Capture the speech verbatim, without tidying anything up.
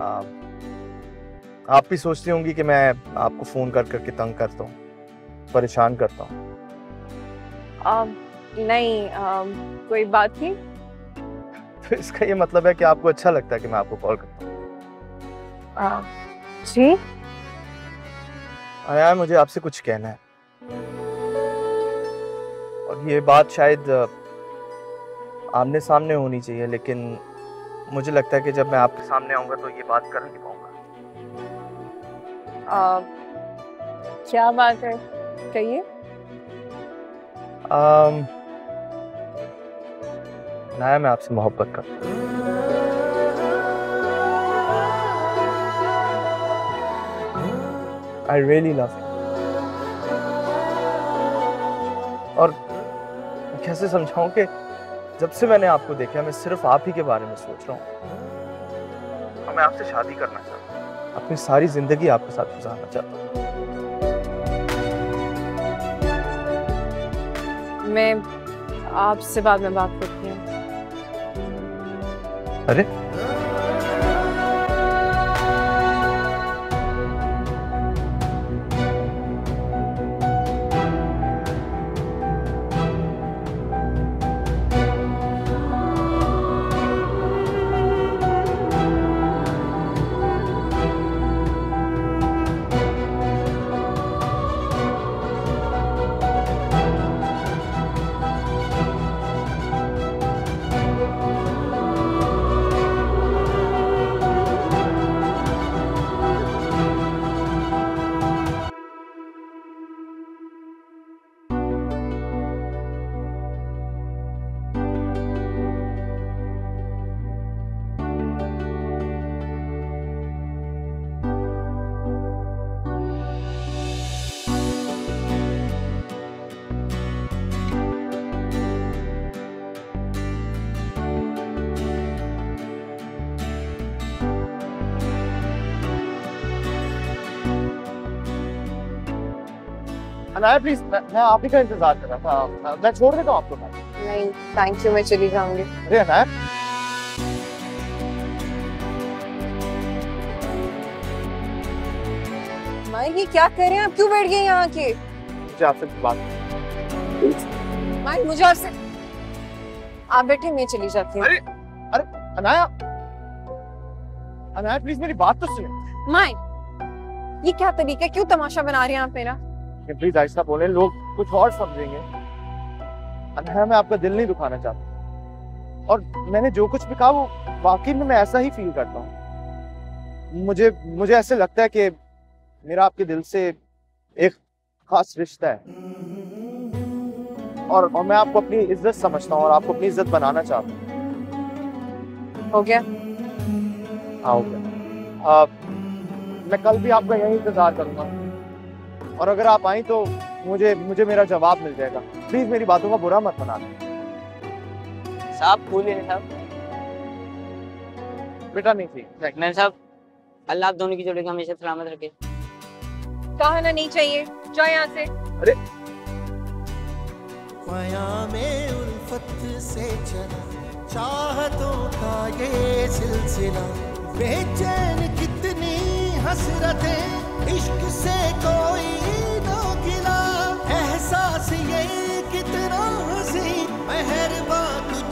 आप भी सोचती होंगी कि मैं आपको फोन कर करके तंग करता हूँ, परेशान करता हूँ। नहीं, आ, कोई बात नहीं। तो इसका ये मतलब है कि आपको अच्छा लगता है कि मैं आपको कॉल करता हूँ? जी यार, मुझे आपसे कुछ कहना है और ये बात शायद आमने सामने होनी चाहिए, लेकिन मुझे लगता है कि जब मैं आपके सामने आऊंगा तो ये बात कर नहीं पाऊंगा। क्या बात है, कहिए। um, ना मैं आपसे मोहब्बत करता हूँ। I really love you। और कैसे समझाऊं कि जब से मैंने आपको देखा मैं सिर्फ आप ही के बारे में सोच रहा हूँ और मैं आपसे शादी करना चाहता हूँ, अपनी सारी जिंदगी आपके साथ गुजारना चाहता हूँ। मैं आपसे बाद में बात करती हूँ। अरे अनाया प्लीज, मैं, मैं आप ही का इंतजार कर रहा था। मैं छोड़ देता हूँ आपको। नहीं थैंक यू, मैं चली जाऊंगी। अरे अनाया, माई ये क्या कर रहे हैं आप, क्यों बैठ गए यहाँ के? मुझे आपसे बात। माई मुझे आपसे, आप बैठे, मैं चली जाती हूँ। अरे अरे अनाया, अनाया प्लीज मेरी बात तो सुनिए। माई ये क्या तरीका है, क्यों तमाशा बना रहे हैं आप मेरा? प्लीज ऐसा बोले, लोग कुछ और समझेंगे। अनाया, मैं आपका दिल नहीं दुखाना चाहता और मैंने जो कुछ भी कहा वो वाकई में मैं ऐसा ही फील करता हूँ। मुझे मुझे ऐसे लगता है कि मेरा आपके दिल से एक खास रिश्ता है और, और मैं आपको अपनी इज्जत समझता हूँ और आपको अपनी इज्जत बनाना चाहता हूँ। हो गया? हाँ हो गया। आ, मैं कल भी आपका यही इंतजार करूंगा और अगर आप आई तो मुझे मुझे मेरा जवाब मिल जाएगा। प्लीज मेरी बातों का बुरा मत मनाना। साहब फूल लेने साहब। बेटा नहीं थी। नहीं साहब, अल्लाह आप दोनों की जोड़ी को हमेशा सलामत रखे। कहा ना नहीं चाहिए, जाओ यहाँ से। अरे में उल्फत से चला चाहतों का ये सिलसिला, बेचैन कितनी हसरतें इश्क से कोई न गिला, एहसास ये कितना हसी मेहरबान